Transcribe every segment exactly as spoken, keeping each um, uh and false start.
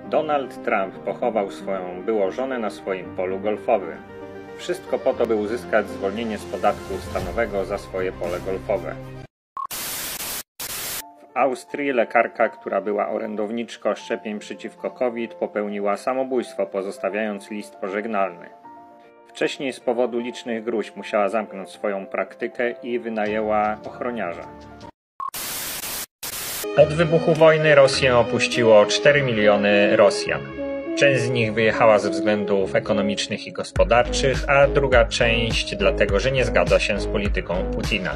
Donald Trump pochował swoją byłą żonę na swoim polu golfowym. Wszystko po to, by uzyskać zwolnienie z podatku stanowego za swoje pole golfowe. W Austrii lekarka, która była orędowniczką szczepień przeciwko COVID, popełniła samobójstwo, pozostawiając list pożegnalny. Wcześniej z powodu licznych gróźb musiała zamknąć swoją praktykę i wynajęła ochroniarza. Od wybuchu wojny Rosję opuściło cztery miliony Rosjan. Część z nich wyjechała ze względów ekonomicznych i gospodarczych, a druga część dlatego, że nie zgadza się z polityką Putina.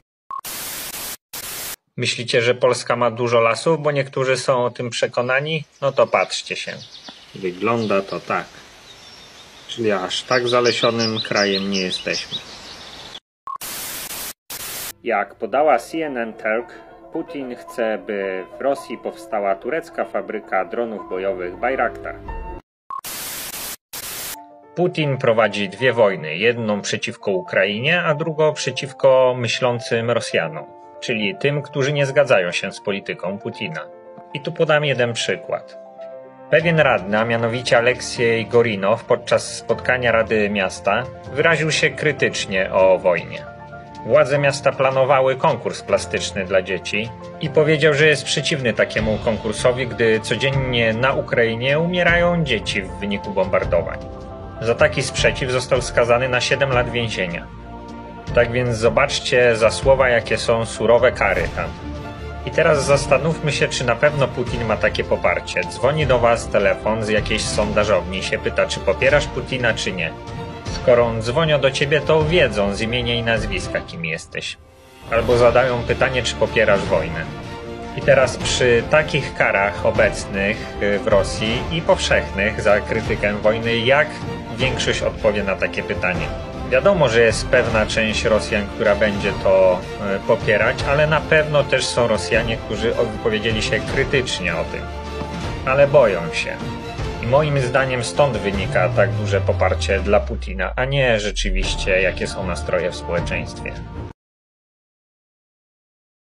Myślicie, że Polska ma dużo lasów, bo niektórzy są o tym przekonani? No to patrzcie się. Wygląda to tak. Czyli aż tak zalesionym krajem nie jesteśmy. Jak podała C N N Turk, Putin chce, by w Rosji powstała turecka fabryka dronów bojowych Bayraktar. Putin prowadzi dwie wojny, jedną przeciwko Ukrainie, a drugą przeciwko myślącym Rosjanom, czyli tym, którzy nie zgadzają się z polityką Putina. I tu podam jeden przykład. Pewien radny, a mianowicie Aleksiej Gorinow, podczas spotkania Rady Miasta wyraził się krytycznie o wojnie. Władze miasta planowały konkurs plastyczny dla dzieci i powiedział, że jest przeciwny takiemu konkursowi, gdy codziennie na Ukrainie umierają dzieci w wyniku bombardowań. Za taki sprzeciw został skazany na siedem lat więzienia. Tak więc zobaczcie za słowa, jakie są surowe kary tam. I teraz zastanówmy się, czy na pewno Putin ma takie poparcie. Dzwoni do was telefon z jakiejś sondażowni i się pyta, czy popierasz Putina, czy nie. Skoro dzwonią do ciebie, to wiedzą z imienia i nazwiska, kim jesteś. Albo zadają pytanie, czy popierasz wojnę. I teraz przy takich karach obecnych w Rosji i powszechnych za krytykę wojny, jak większość odpowie na takie pytanie? Wiadomo, że jest pewna część Rosjan, która będzie to popierać, ale na pewno też są Rosjanie, którzy wypowiedzieli się krytycznie o tym. Ale boją się. I moim zdaniem stąd wynika tak duże poparcie dla Putina, a nie rzeczywiście jakie są nastroje w społeczeństwie.